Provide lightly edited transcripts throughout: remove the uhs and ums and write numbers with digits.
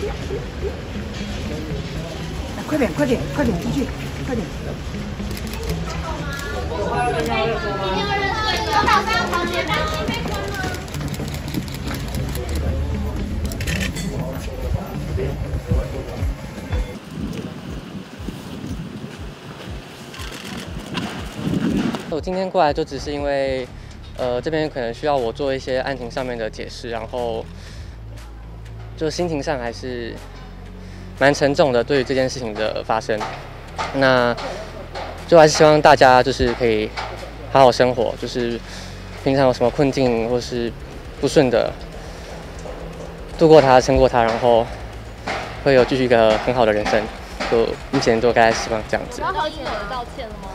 快点，快点，快点出去，快点！ 我今天过来就只是因为，这边可能需要我做一些案情上面的解释，然后就心情上还是蛮沉重的，对于这件事情的发生，那就还是希望大家就是可以好好生活，就是平常有什么困境或是不顺的，度过它，撑过它，然后会有继续一个很好的人生。就目前都大概希望这样子。 然后已经有人道歉了吗？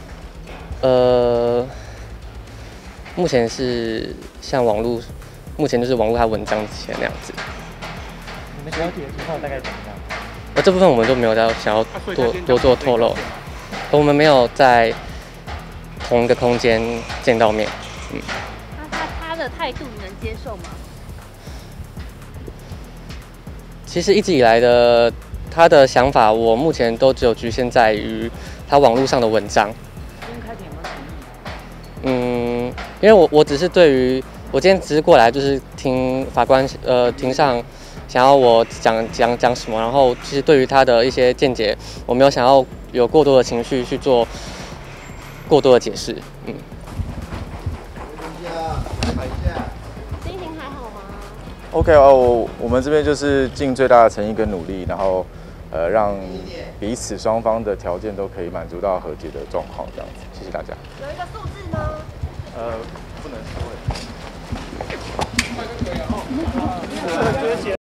目前是像网络，目前就是网络还文章之前那样子。 你们了解的情况大概怎么样？ 这部分我们都没有想要多做透露，我们没有在同一个空间见到面。 他的态度你能接受吗？ 其实一直以来的他的想法，我目前都只有局限在于他网络上的文章。因为我只是对于我今天只是过来就是听法官庭上想要我讲什么，然后其实对于他的一些见解，我没有想要有过多的情绪去做过多的解释。 心情还好吗 ？OK 我们这边就是尽最大的诚意跟努力，然后让彼此双方的条件都可以满足到和解的状况，这样子。谢谢大家。 有一个数字呢？ 不能说。